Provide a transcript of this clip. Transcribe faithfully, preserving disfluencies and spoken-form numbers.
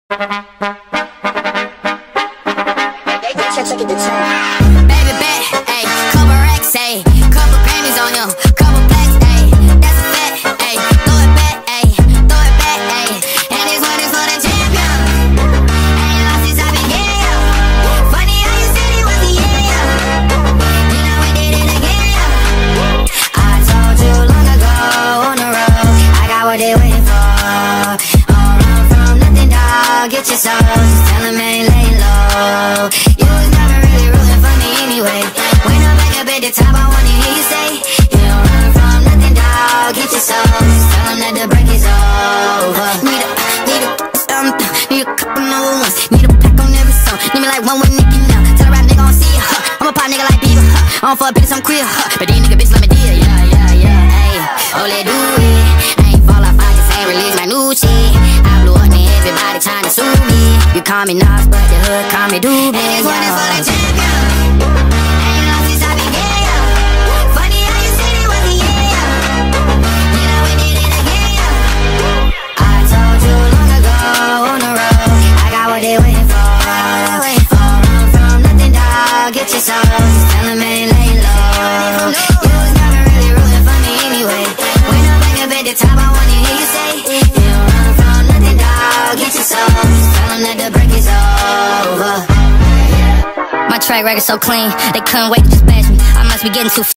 Baby bet, ayy, couple racks, ayy, couple Grammys on you, couple plaques, ayy, that's a fact, ayy, throw it back, ayy, throw it back, ayy, and this one is for the champion. Ain't lost since I began. Funny how you said it was a yeah. You know we did it again. I told you long ago on the road, I got what they waiting for. Don't run from nothing, dog. Get your soul, just tell them ain't laying low. You was never really rooting for me anyway. When I'm back up at the top, I wanna hear you say, you don't run from nothing, dog. Get your soul, just tell them that the break is over. Need a, need a, um, need a couple number ones. Need a pack on every song. Need me like one with Nicky now. Tell a rap nigga I don't see ya, huh. I'm a pop nigga like Bieber, huh. I don't fuck bitches, I'm queer, huh. But these nigga bitch let me deal, yeah, yeah, yeah, ayy. Oh, let do it. I ain't fall off, I just ain't release my new shit. I blew up and everybody trying to sue me. You call me Nas, but the hood call me Doobie. And this one is for the champion. Ain't lost since I began. Funny how you said it was a yeah. You know we did it again. I told you long ago on the road, I got what they waiting for. Don't run from nothing, dog. Get your soul, just tell them ain't laying low. You was never really rooting for me anyway. When I'm back up at the top, I wanna hear you say, you don't run from nothing, dog. Get your soul, just tell them that the break is over. My track record so clean, they couldn't wait to just bash me. I must be getting too